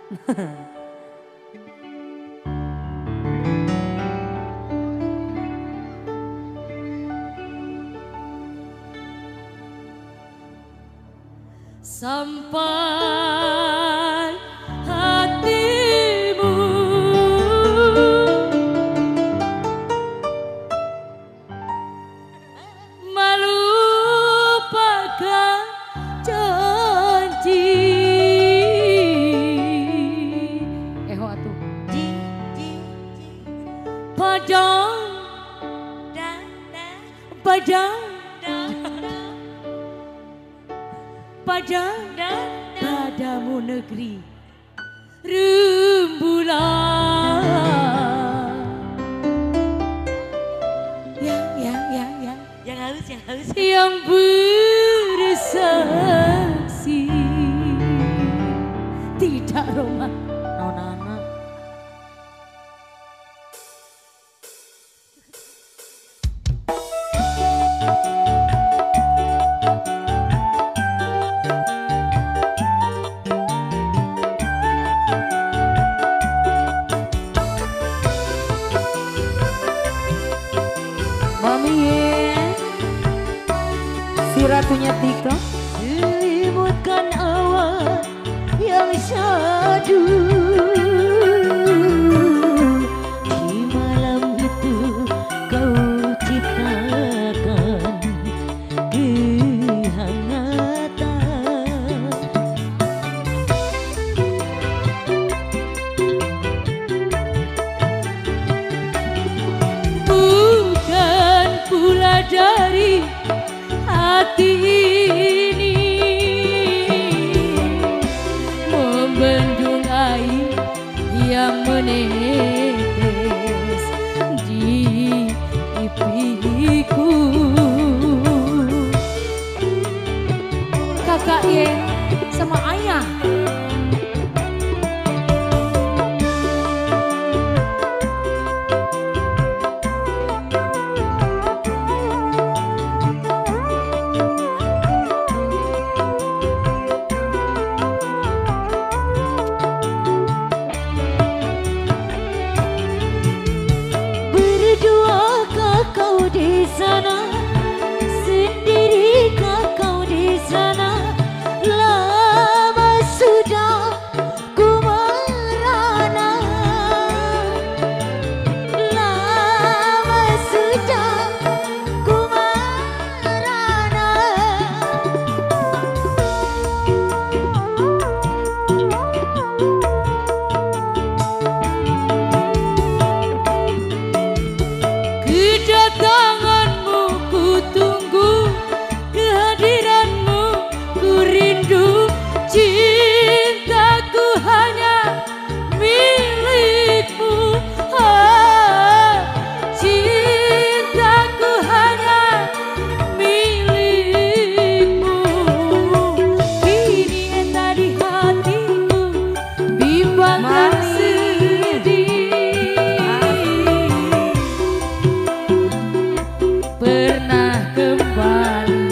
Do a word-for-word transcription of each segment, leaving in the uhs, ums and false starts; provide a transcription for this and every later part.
Sampai hatimu melupakan janji. Eho atuh. Padang padang padang padamu negeri rembulan. Ya, ya, ya, ya. Yang halus, yang halus. Yang bersaksi tidak Roma. Nona. Si ratunya Tika. Selimutkan awan yang syadu di malam itu kau ciptakan kehangatan. Bukan pula dari hati ini membendung air yang menetes di pipiku. Kakak Ye sama ayah di sana, sendirikah kau di sana? Lama sudah ku merana, lama sudah ku merana. Kedatanganmu ku tunggu, kehadiranmu ku rindu, cintaku hanya milikmu. Ah, cintaku hanya milikmu. Kini entah di hatiku bimbang dan sedih. Pernah kembali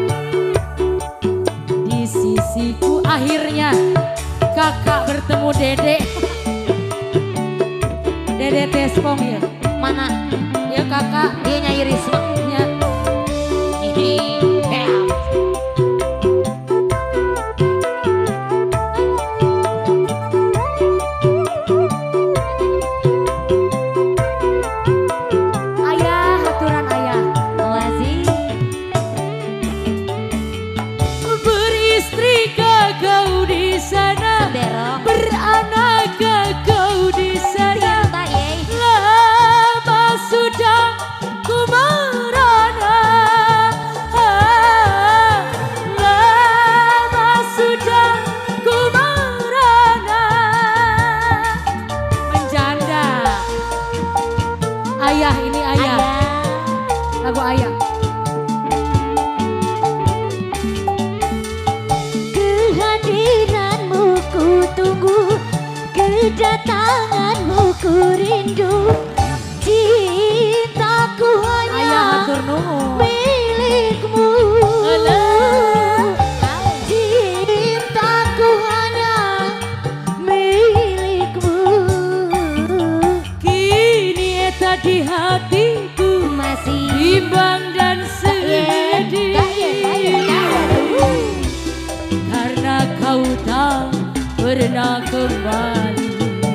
di sisiku. Akhirnya kakak bertemu Dede. Dede Tespong ya. Mana? Ya kakak, dia Nyai Risma. Ya. Ini beranak kau di sana. Lama sudah ku merana, lama sudah ku merana. Menjanda. Ayah ini ayah, lagu ayah. Kehadiranmu ku tunggu, kedatanganmu ku rindu, cintaku hanya milikmu. Cintaku hanya milikmu. bimbang dan sedih karena kau tak pernah kembali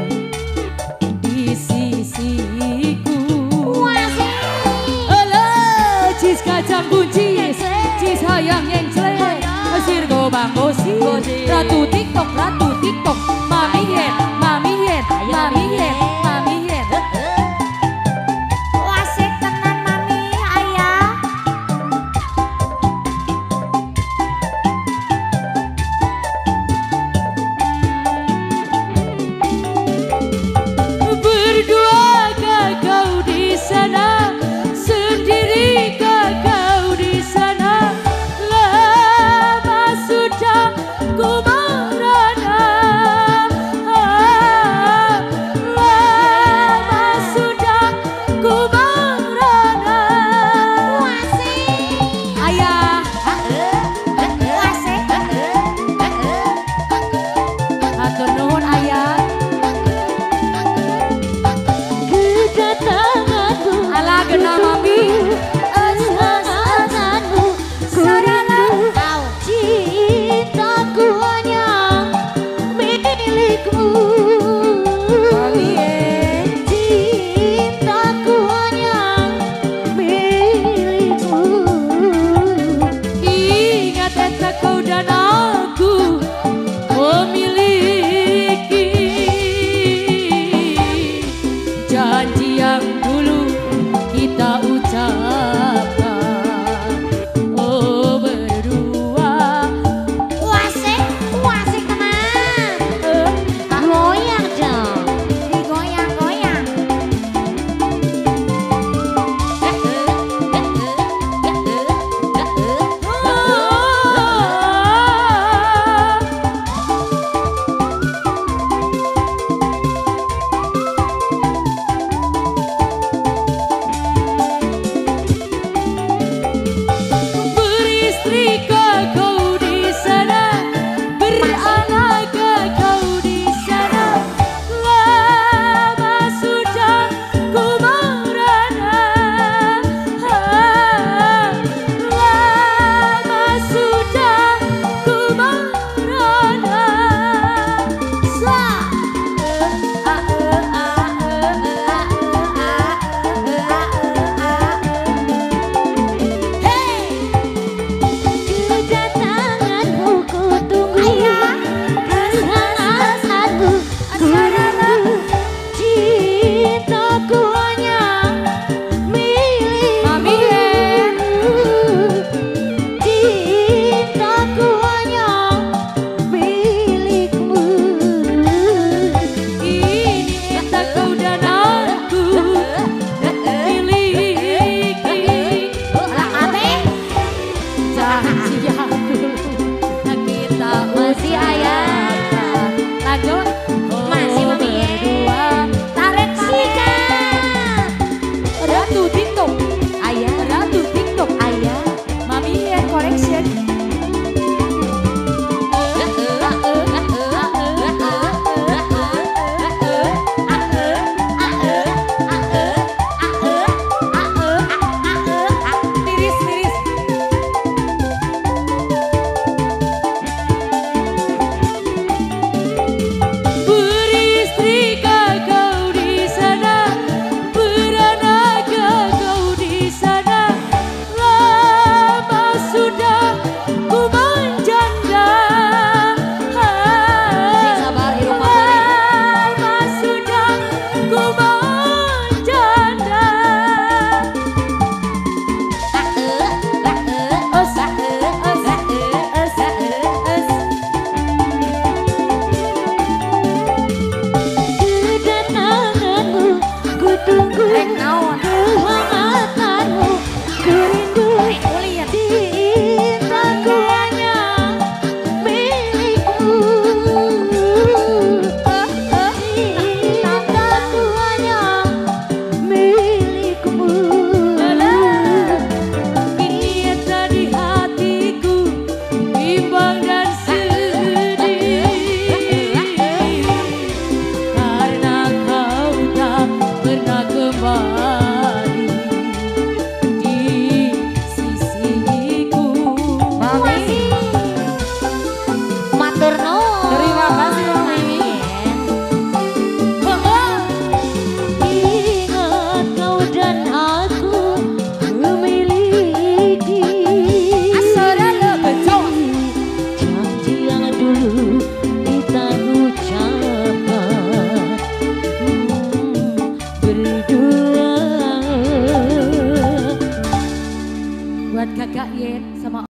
di sisiku. Alah, cis kacang kunci, cis hayang yang celek, sirgo bang gosi, ratu